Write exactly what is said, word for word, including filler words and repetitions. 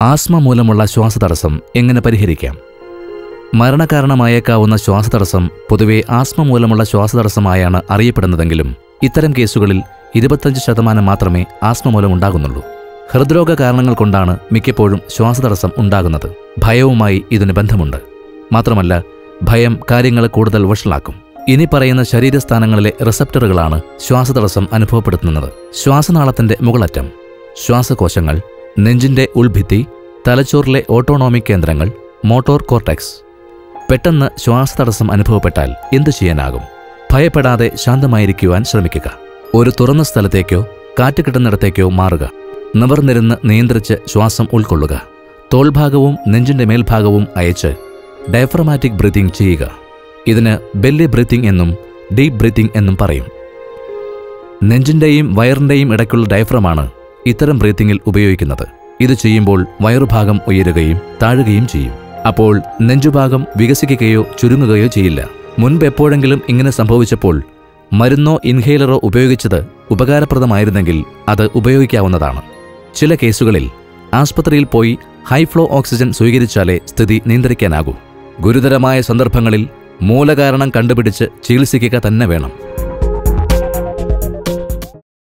Asthma മൂലമുള്ള ശ്വാസതടസ്സം എങ്ങനെ പരിഹരിക്കാം? മരണകാരണമായേക്കാവുന്ന ശ്വാസതടസ്സം പൊതുവെ ആസ്മ മൂലമുള്ള ശ്വാസതടസ്സമായാണ് അറിയപ്പെടുന്നതെങ്കിലും ഇത്തരം കേസുകളിൽ ഇരുപത്തഞ്ച് ശതമാനം മാത്രമേ ആസ്മ മൂലമുണ്ടാകുന്നുള്ളൂ. ഹൃദ്രോഗ കാരണങ്ങൾ കൊണ്ടാണ് മിക്കപ്പോഴും ശ്വാസതടസ്സം ഉണ്ടാകുന്നത്. ഭയവുമായി ഇതിന് ബന്ധമുണ്ട്. മാത്രമല്ല, ഭയം കാര്യങ്ങളെ കൂടുതൽ വഷളാക്കും. ഇനി പറയുന്ന ശരീരസ്ഥാനങ്ങളിലെ റിസപ്റ്ററുകളാണ് ശ്വാസതടസ്സം അനുഭവപ്പെടുത്തുന്നത്. ശ്വാസനാളത്തിന്റെ മുകളറ്റം, ശ്വാസകോശങ്ങൾ, നെഞ്ചിന്റെ ഉൾഭിത്തി, തലച്ചോറിലെ ഓട്ടോണോമിക് കേന്ദ്രങ്ങൾ, മോട്ടോർ കോർട്ടെക്സ്. പെട്ടെന്ന് ശ്വാസതടസ്സം അനുഭവപ്പെട്ടാൽ എന്തു ചെയ്യാനാകും? ഭയപ്പെടാതെ ശാന്തമായിരിക്കുവാൻ ശ്രമിക്കുക. ഒരു തുറന്ന സ്ഥലത്തേക്കോ കാറ്റ് കിട്ടുന്നിടത്തേക്കോ മാറുക. നിവർന്നിരുന്ന് നിയന്ത്രിച്ച് ശ്വാസം ഉൾക്കൊള്ളുക. തോൾഭാഗവും നെഞ്ചിന്റെ മേൽഭാഗവും അയച്ച് ഡയഫ്രമാറ്റിക് ബ്രീത്തിംഗ് ചെയ്യുക. ഇതിന് ബെല്ലി ബ്രീത്തിംഗ് എന്നും ഡീപ് ബ്രീത്തിംഗ് എന്നും പറയും. നെഞ്ചിന്റെയും വയറിന്റെയും ഇടയ്ക്കുള്ള ഡയഫ്രമാണ് ഇത്തരം ബ്രീത്തിങ്ങിൽ ഉപയോഗിക്കുന്നത്. ഇത് ചെയ്യുമ്പോൾ വയറുഭാഗം ഉയരുകയും താഴുകയും ചെയ്യും. അപ്പോൾ നെഞ്ചുഭാഗം വികസിക്കുകയോ ചുരുങ്ങുകയോ ചെയ്യില്ല. മുൻപ് എപ്പോഴെങ്കിലും ഇങ്ങനെ സംഭവിച്ചപ്പോൾ മരുന്നോ ഇൻഹേലറോ ഉപയോഗിച്ചത് ഉപകാരപ്രദമായിരുന്നെങ്കിൽ അത് ഉപയോഗിക്കാവുന്നതാണ്. ചില കേസുകളിൽ ആസ്പത്രിയിൽ പോയി ഹൈ ഫ്ലോ ഓക്സിജൻ സ്വീകരിച്ചാലേ സ്ഥിതി നിയന്ത്രിക്കാനാകൂ. ഗുരുതരമായ സന്ദർഭങ്ങളിൽ മൂലകാരണം കണ്ടുപിടിച്ച് ചികിത്സിക്കുക തന്നെ വേണം.